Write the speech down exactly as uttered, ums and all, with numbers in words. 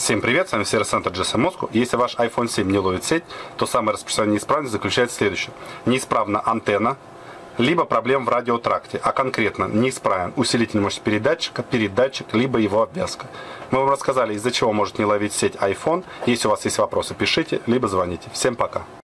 Всем привет, с вами сервис-центр джи эс эм Moscow. Если ваш айфон семь не ловит сеть, то самая распространенная неисправность заключается в следующем. Неисправна антенна, либо проблема в радиотракте, а конкретно неисправен усилитель мощности передатчика, передатчик, либо его обвязка. Мы вам рассказали, из-за чего может не ловить сеть iPhone. Если у вас есть вопросы, пишите, либо звоните. Всем пока.